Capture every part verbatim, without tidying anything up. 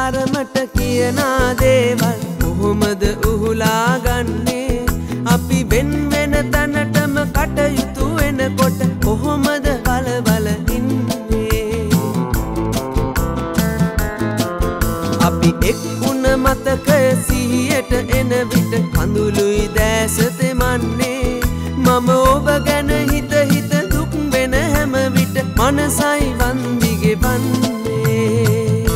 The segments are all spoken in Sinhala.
තරමට කියනා දේවල් කොහොමද උහුලා ගන්නේ අපි වෙන වෙන තැනටම කටයුතු වෙනකොට කොහොමද බල බල ඉන්නේ අපි එක්ුණ මතකය සිහියට එන විට කඳුළුයි දැස තෙමන්නේ මම ඔබ ගැන හිත හිත දුක් වෙන හැම විට මනසයි වන්දි ගෙවන්නේ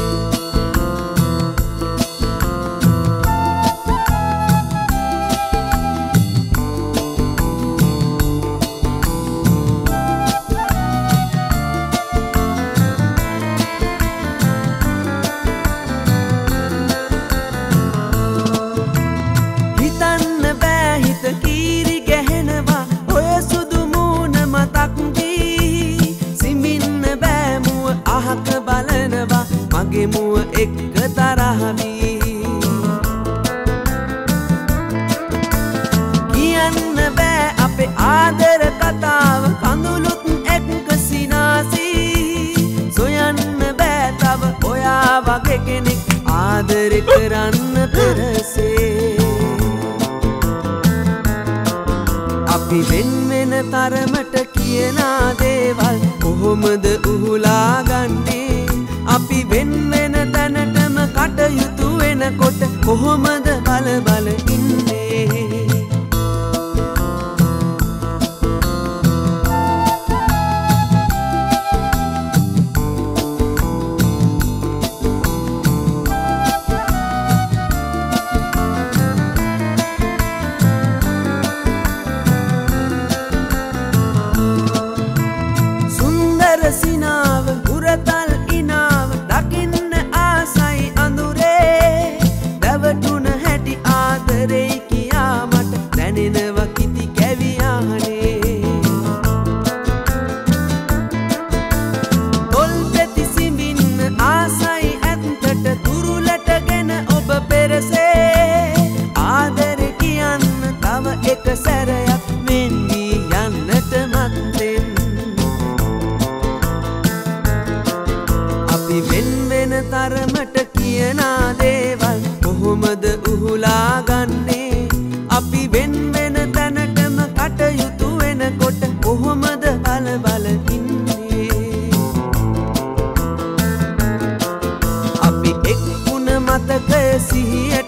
මගේ මුව එක්ක තරහවි කියන්න බෑ අපේ ආදර කතාව කඳුළුත් එක්ක සිනාසී සොයන්න බෑ තව ඔයා වගේ කෙනෙක් ආදරේ කරන්න පෙරසේ අපි වෙන වෙන තරමට කියනා දේවල් කොහොමද උහුලා ගන්නේ අපි වෙන වෙන තැනටම කටයුතු වෙනකොට කොහොමද බල බල ඉන්නේ සුන්දර සිනාව උරතල් ඉනාව දකින්න ආසයි අඳුරේ දැවටුන හැටි ආදරේ කියා මට දැනෙනවා කිති කැවියානේ තොල් පෙති සිඹින්න ආසයි ඇත්තට තුරුලටගෙන ඔබ පෙරසේ ආදරේ කියන්න තව එක සැරයක් වෙන්වී යන්නට මත්තෙන් අපි වෙන වෙන තරමට කියනා දේවල් කොහොමද උහුලා ගන්නේ අපි වෙන වෙන තැනටම කටයුතු වෙනකොට කොහොමද බල බල ඉන්නේ අපි එක්ුණ මතකය සිහියට